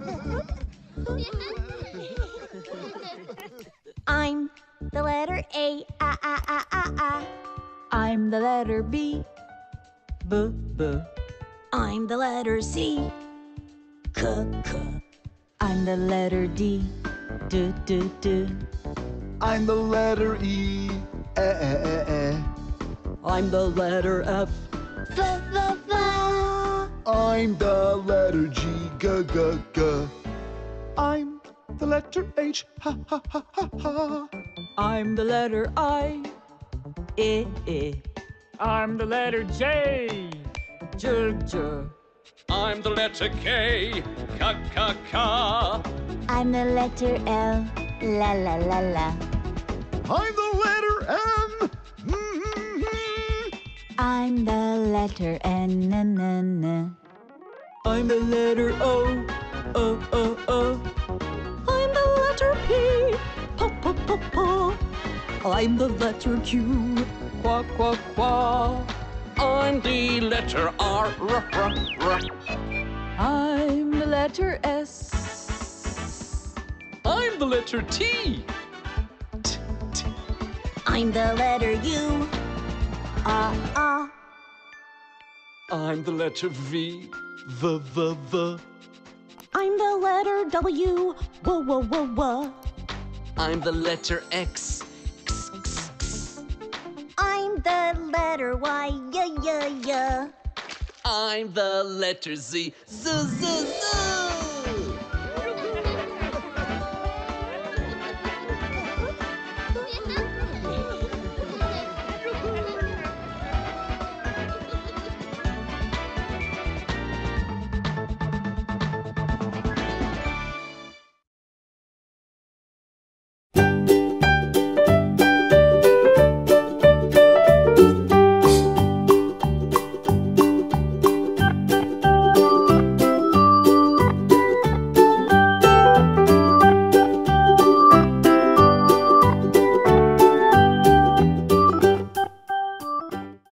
I'm the letter A, I'm the letter B, B. I'm the letter C, C. I'm the letter D, D. I'm the letter E, E. I'm the letter F, F. I'm the letter G, G. I'm the letter H, ha. I'm the letter I, E. I'm the letter J. J. I'm the letter K, K. I'm the letter L, la. I'm the letter M. I'm the letter N, I'm the letter O, O. I'm the letter P, P. I'm the letter Q, Qu. I'm the letter R, R. I'm the letter S. I'm the letter T, T. I'm the letter U, I'm the letter V, V. I'm the letter W, W. I'm the letter X, X. I'm the letter Y, y. I'm the letter Z, Z.